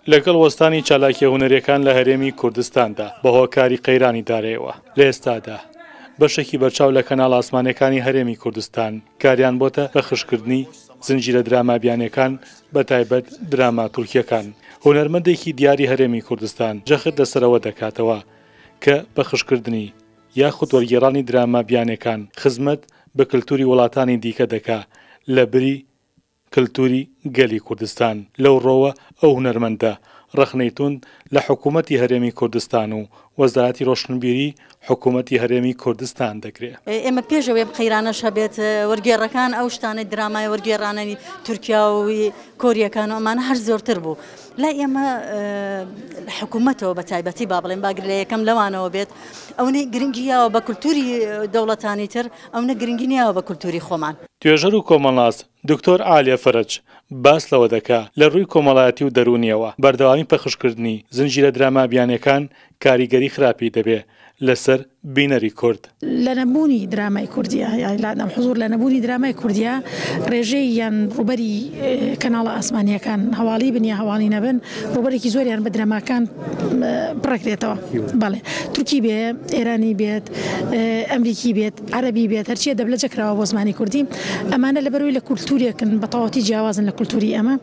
لەگەڵ وەستانی چالاکیە هونەریەکان لە هەرێمی کوردستاندا بە هۆکاری قەیرانی دارەیەوە لە ئێستادا بەشێکی بەرچاو لە کەناڵ ئاسمانیەکانی هەرێمی کوردستان کاریان بۆتە بە خشکردنی زنجیرە درامابیانەکان بە تایبەت دراماتورکیەکان. هونەرمەندێکی دیاری هەرێمی کوردستان جەخت لەسەرەوە دەکاتەوە کە بە خشکردنی یاخود وەرگێڕانی درامابیانەکان خزمەت بە کللتوری وڵاتانی دیکە دەکا لە بری کللتوری گەلی کوردستان. لەو ڕۆوە ئەو هونەرمەندە ڕەخنەیتون لە حکوومەتی هەرێمی کوردستان و وەزارەتی ڕۆشنبیری حکوومەتی هەرێمی کوردستان دەکرێت. ئێمە پێشەوەی قەیرانەش هەبێت وەرگێڕەکان ئەو شتانەی درامای وەرگێڕانەی تورکیاوی کۆریەکان و ئەمانە هەر زۆرتر بوو. لا ئێمە حکوومەتەوە بە تایبەتی با بڵێن باگر لە یەکەم لەوانەوە بێت ئەوەی گرنگیاوە بە کولتوری دەوڵەتانی تر ئەوە گرنگی نیاوە بە کولتوری خۆمان. توێژەر و کۆمەڵاس دکتۆر عالیە فەرج باس لەوە دەکا لە ڕووی کۆمەڵایەتی و دەرونیەوە بەردەوامی پەخشکردنی زنجیرە درامابیانەکان کاریگەری خراپی دەبێت لەسەر بینەری کورد. لە نەبوونی درامای کوردیە یاڵادام حزور لە نەبوونی درامای کوردیە ڕێژەی یان ڕوبەری کەناڵە ئاسمانیەکان هەواڵی بنیە هەواڵی نەبن ڕوبەرێکی زۆریان بە دراماکان بڕەکرێتەوە. بەڵێ تورکی بێ ئێرانی بێت ئەمریکی بێت عەرەبی بێت هەرچیە دەبلەجەکراوە بۆ زمانی کوردی ئەمانە لەبەرەوەی لە کولتوریەکن بە تەواوەتی جیاوازن لە کولتوری ئەمە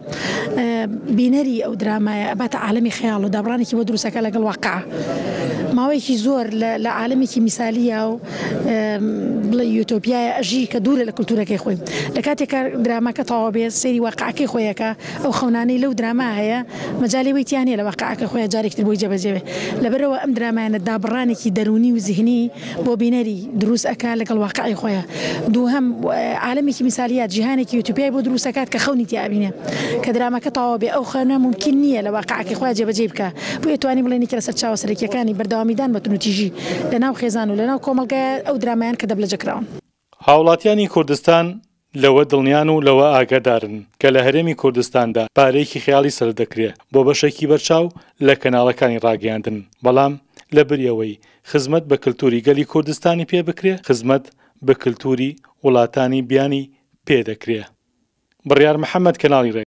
بینەری ئەو درامایە ئەباتە عالەمی خەیاڵ و دابڕانێکی بۆ دروستەکە لەگەڵ واقع ماوەیەکی زۆر لە عالەمێکی میسالیە و بڵێ یوتۆپیایە ئەژی کە دوورە لە کولتورەکەی خۆی لە کاتێکە دراماکە تەواو بێت سەیری واقعەکەی خۆیەکە ئەو خەونانەی لەو دراما هەیە مەجالی وەیتیانە لە واقعەکە خۆیان جارێکتر بۆی جێبەجێبێ لەبەرەوە ئەم درامایانە دابڕانێکی دەرونی و زیهنی بۆ بینەری دروست ئەکا لەگەڵ واقعی خۆیە. دووهەم عالەمێکی میسالیات جیهانێکی یوتۆپیای بۆ دروستەکات کە خەونی تیابینێ کە دراماکە تەواو بێ ئەو خەونە ممکن نییە لە واقعەکەی خۆیان جێبەجێ بکە بۆ توانی بڵێنی کە لەسەر چاوە سەرەکیەکانی بەردەوامیدان بەتونوتیژی لەناو خێزان و لەناو کۆمەڵگەیە ئەو درامایان کە دەبلەجەکراون. هاوڵاتیانی کوردستان لەوە دڵنیان و لەوە ئاگادارن کە لە هەرێمی کوردستاندا پارەیەکی خەیاڵی سەر دەکرێت بۆ بەشێکی بەرچاو لە کەناڵەکانی ڕاگەیاندن بەڵام لە بریەوەی خزمەت بە کللتوری گەلی کوردستانی پێ بکرێ خزمەت بە کللتوری وڵاتانی بیانی پێ دەکرێت. بڕیار محەممەد کەناڵی ڕێ